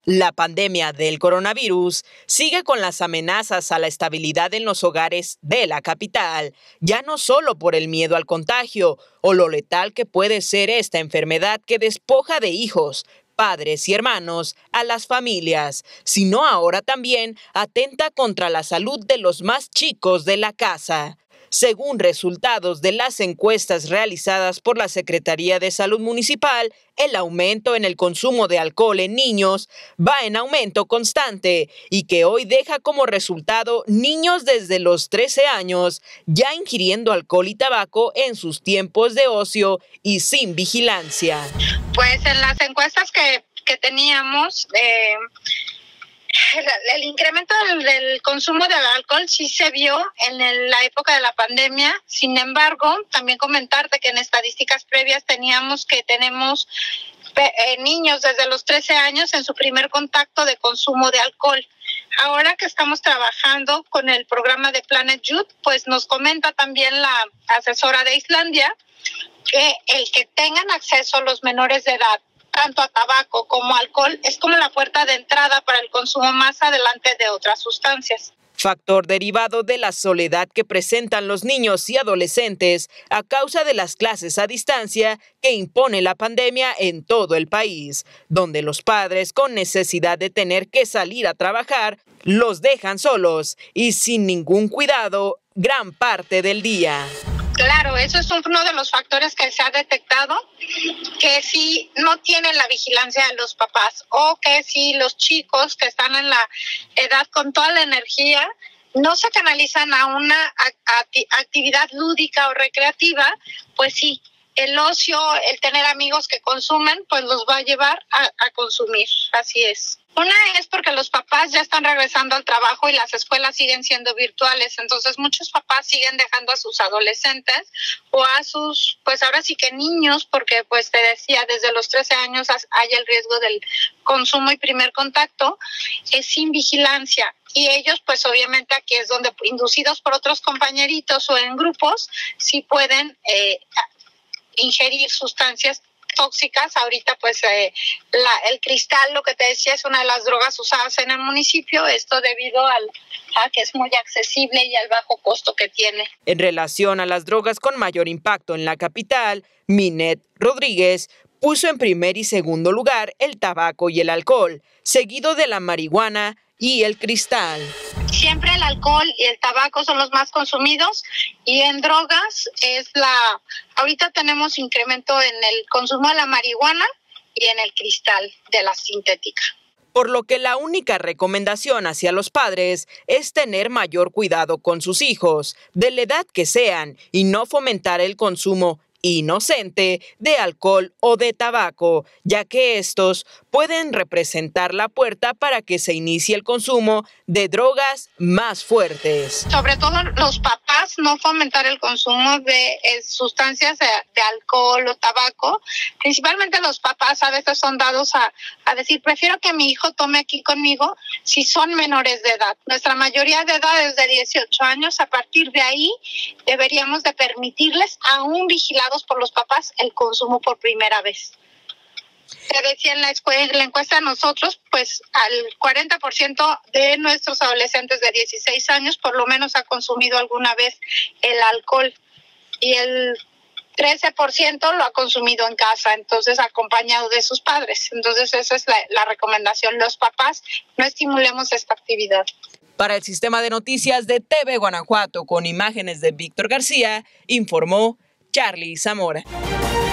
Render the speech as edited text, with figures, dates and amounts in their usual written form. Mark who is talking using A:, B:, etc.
A: La pandemia del coronavirus sigue con las amenazas a la estabilidad en los hogares de la capital, ya no solo por el miedo al contagio o lo letal que puede ser esta enfermedad que despoja de hijos, padres y hermanos a las familias, sino ahora también atenta contra la salud de los más chicos de la casa. Según resultados de las encuestas realizadas por la Secretaría de Salud Municipal, el aumento en el consumo de alcohol en niños va en aumento constante y que hoy deja como resultado niños desde los 13 años ya ingiriendo alcohol y tabaco en sus tiempos de ocio y sin vigilancia.
B: Pues en las encuestas que teníamos, el incremento del consumo de alcohol sí se vio en la época de la pandemia. Sin embargo, también comentarte que en estadísticas previas tenemos niños desde los 13 años en su primer contacto de consumo de alcohol. Ahora que estamos trabajando con el programa de Planet Youth, pues nos comenta también la asesora de Islandia que el que tengan acceso los menores de edad tanto a tabaco como alcohol es como la puerta de entrada para el consumo más adelante de otras sustancias.
A: Factor derivado de la soledad que presentan los niños y adolescentes a causa de las clases a distancia que impone la pandemia en todo el país, donde los padres con necesidad de tener que salir a trabajar los dejan solos y sin ningún cuidado gran parte del día.
B: Claro, eso es uno de los factores que se ha detectado, que si no tienen la vigilancia de los papás o que si los chicos que están en la edad con toda la energía no se canalizan a una actividad lúdica o recreativa, pues sí, el ocio, el tener amigos que consumen, pues los va a llevar a consumir, así es. Una es porque los papás ya están regresando al trabajo y las escuelas siguen siendo virtuales, entonces muchos papás siguen dejando a sus adolescentes o a sus, pues ahora sí que niños, porque pues te decía, desde los 13 años hay el riesgo del consumo y primer contacto, es sin vigilancia. Y ellos, pues obviamente aquí es donde, inducidos por otros compañeritos o en grupos, sí pueden ingerir sustancias tóxicas. Ahorita pues el cristal, lo que te decía, es una de las drogas usadas en el municipio, esto debido a que es muy accesible y al bajo costo que tiene.
A: En relación a las drogas con mayor impacto en la capital, Minet Rodríguez puso en primer y segundo lugar el tabaco y el alcohol, seguido de la marihuana y el cristal.
B: Siempre el alcohol y el tabaco son los más consumidos y en drogas ahorita tenemos incremento en el consumo de la marihuana y en el cristal de la sintética.
A: Por lo que la única recomendación hacia los padres es tener mayor cuidado con sus hijos, de la edad que sean, y no fomentar el consumo inocente de alcohol o de tabaco, ya que estos pueden representar la puerta para que se inicie el consumo de drogas más fuertes.
B: Sobre todo los papás, no fomentar el consumo de sustancias de alcohol o tabaco. Principalmente los papás a veces son dados a decir, prefiero que mi hijo tome aquí conmigo si son menores de edad. Nuestra mayoría de edad es de 18 años, a partir de ahí deberíamos de permitirles, aún vigilados por los papás, el consumo por primera vez. Te decía en la encuesta nosotros, pues al 40% de nuestros adolescentes de 16 años por lo menos ha consumido alguna vez el alcohol y el 13% lo ha consumido en casa, entonces acompañado de sus padres. Entonces esa es la recomendación. Los papás, no estimulemos esta actividad.
A: Para el Sistema de Noticias de TV Guanajuato, con imágenes de Víctor García, informó Charly Zamora.